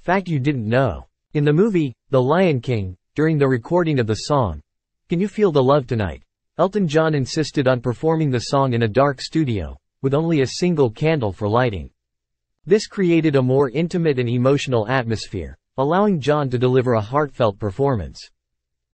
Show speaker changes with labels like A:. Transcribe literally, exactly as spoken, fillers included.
A: Fact you didn't know. In the movie, The Lion King, during the recording of the song, "Can You Feel the Love Tonight?" Elton John insisted on performing the song in a dark studio, with only a single candle for lighting. This created a more intimate and emotional atmosphere, allowing John to deliver a heartfelt performance.